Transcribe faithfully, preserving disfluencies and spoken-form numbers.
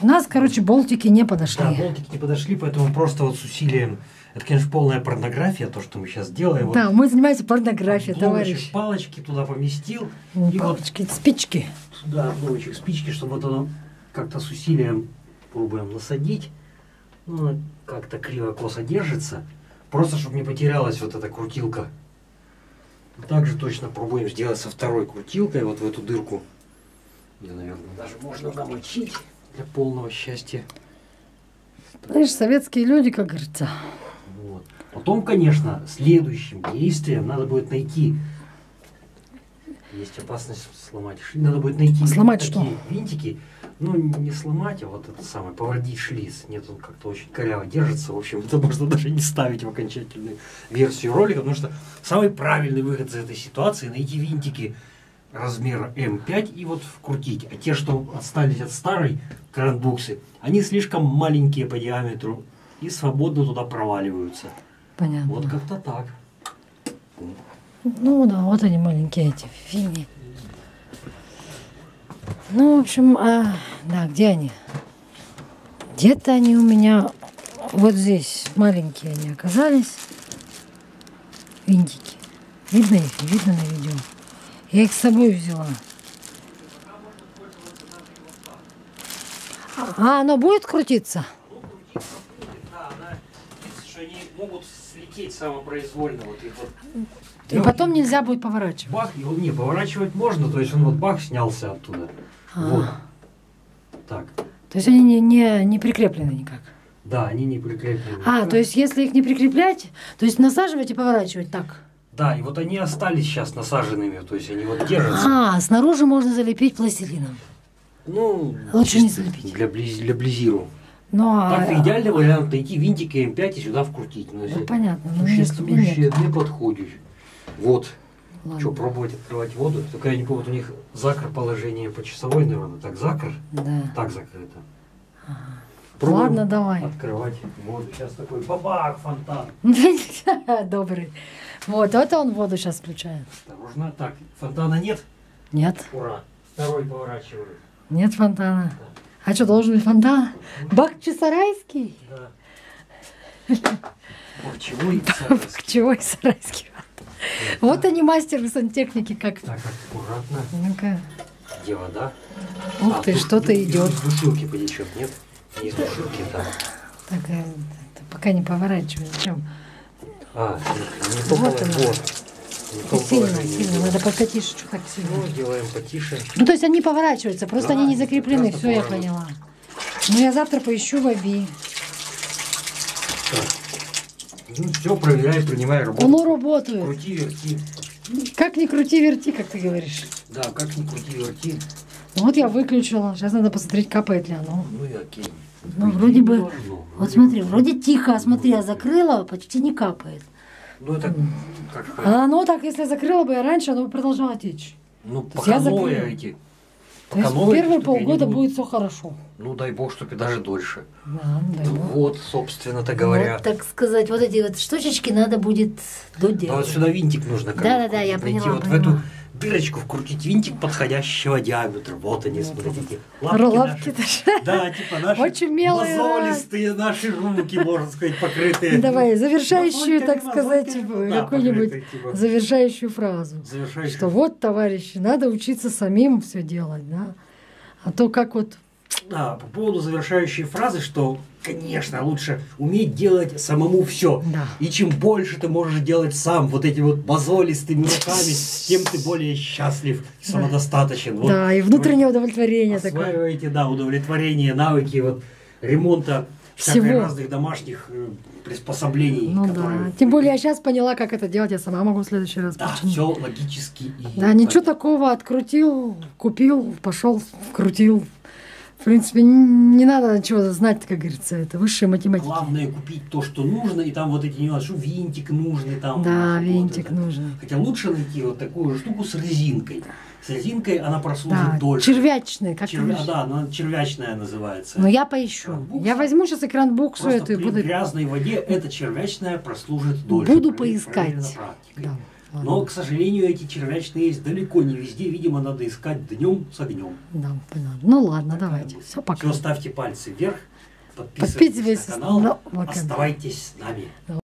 У нас, короче, болтики не подошли. Да, болтики не подошли, поэтому просто вот с усилием. Это, конечно, полная порнография, то, что мы сейчас делаем. Да, вот, мы занимаемся порнографией, товарищ. Палочки туда поместил. Ну, и палочки, вот спички. сюда обновочек спички, чтобы вот оно как-то с усилием пробуем насадить. Ну, как-то криво-косо держится. Просто, чтобы не потерялась вот эта крутилка. Также точно пробуем сделать со второй крутилкой вот в эту дырку. Где, наверное, даже можно намочить для полного счастья. Знаешь, советские люди, как говорится. Вот. Потом, конечно, следующим действием надо будет найти. Есть опасность сломать. Надо будет найти Сломать такие что? винтики. Ну, не сломать, а вот это самое, повредить шлиц. Нет, он как-то очень коряво держится. В общем, это можно даже не ставить в окончательную версию ролика, потому что самый правильный выход из этой ситуации — найти винтики размера эм пять и вот вкрутить. А те, что остались от старой кран-буксы, они слишком маленькие по диаметру и свободно туда проваливаются. Понятно. Вот как-то так. Ну да, вот они маленькие эти фини. Ну, в общем, а, да, где они? Где-то они у меня вот здесь маленькие они оказались. Винтики. Видно их? Видно на видео. Я их с собой взяла. А, оно будет крутиться? Да, она, что они могут слететь самопроизвольно. Вот их вот. И потом нельзя будет поворачивать. Бах, его не поворачивать можно, то есть он вот бах снялся оттуда. А. Вот. Так. То есть они не, не, не прикреплены никак? Да, они не прикреплены. А, то есть если их не прикреплять, то есть насаживать и поворачивать так? Да, и вот они остались сейчас насаженными, то есть они вот держатся. А, снаружи можно залепить пластилином. Ну, лучше не чисто залепить. Для, близ, для близиру. Ну, а... Так идеальный вариант — найти винтики эм пять и сюда вкрутить. Но Ну, понятно, но если бы нет. Существующие не подходят. Вот. Ладно. Что, пробовать открывать воду? Только я не помню, у них закр положение по часовой, наверное. Так, закр, Да. так закрыто. Ага. Пробуем Ладно, давай. открывать воду. Сейчас такой бабах, фонтан. Добрый. Вот, это он воду сейчас включает. Осторожно. Так, фонтана нет? Нет, Ура. Второй поворачиваю. нет фонтана. А что, должен быть фонтан? Бак-Чусарайский? Да. Бахчевой саратовский. Бак-Чего Сарайский? Вот они, мастеры сантехники, как. Так, аккуратно. Ну-ка. Где вода? Ух А, ты, тут что-то из идет. душилки потечет, нет? Не из душилки, да. Так, э, пока не поворачивай. Зачем? А, не, не то Вот положение. она. Вот. Не то Сильно, положение. сильно. Надо потише, что так сильно. Ну, делаем потише. Ну, то есть они поворачиваются, просто Да, они не закреплены, прекрасно все я поворачиваются. поняла. Ну, я завтра поищу в Аби. Так. Ну, все, проверяй, принимай работу. Оно работает. Крути, верти. Как ни крути, верти, как ты говоришь. Да, как ни крути, верти. Ну, вот я выключила. Сейчас надо посмотреть, капает ли оно. Ну и окей. Ну, По вроде идее, бы... не должно. Вот Вроде смотри, бы- вроде тихо. Смотри, я закрыла, почти не капает. Ну это как сказать, А оно так, если я закрыла бы я раньше, оно бы продолжало течь. ну есть пока я новые закрыла. эти. То есть новые первые штуки, они полгода будут- будет все хорошо. Ну дай бог, чтобы и даже дольше. Да, ну дай Ну, бог. вот, собственно-то говоря. Вот, так сказать, вот эти вот штучечки надо будет Да, доделать. вот сюда винтик нужно. как Да, бы да, да, я вкрутить. Найти поняла, вот поняла. в эту дырочку вкрутить винтик подходящего диаметра. Вот они, смотрите. Лапки Лапки наши. даже. Да, типа наши Очень милые, да. мозолистые наши руки, можно сказать, покрытые. Давай, завершающую, так Мозольками, сказать, мозольками, да, какую-нибудь покрытые, типа. завершающую фразу. Завершающую. Что вот, товарищи, надо учиться самим все делать, да? А то как вот... Да, по поводу завершающей фразы, что, конечно, лучше уметь делать самому все. Да. И чем больше ты можешь делать сам вот этими вот мозолистыми руками, тем ты более счастлив и самодостаточен. Вот Да, и внутреннее удовлетворение вы такое. осваиваете, да, удовлетворение, навыки вот ремонта всяких Всего. разных домашних э, приспособлений. Ну которые- да. Тем более я сейчас поняла, как это делать, я сама могу в следующий раз Да, починить. все логически. И Да, ничего такого, открутил, купил, пошел, вкрутил. В принципе, н- не надо ничего знать, как говорится, это высшая математика. Главное купить то, что нужно, и там вот эти нюансы, что винтик нужный там. Да, вот винтик это. нужен. Хотя лучше найти вот такую штуку с резинкой. С резинкой она прослужит Да, дольше. червячный, как ты Червя- говоришь. Да, она червячная называется. Но я поищу. Кран-букса. Я возьму сейчас экран-буксу Просто эту и при буду... грязной воде эта червячная прослужит дольше. Буду Проверено поискать. практикой. Да. ладно. Но, к сожалению, эти червячные есть далеко не везде. Видимо, надо искать днем с огнем. Да, понятно. Ну ладно, Такая давайте. вот. Все, пока. Все, ставьте пальцы вверх, подписывайтесь Подписывайтесь на канал, на- на канал. оставайтесь с нами.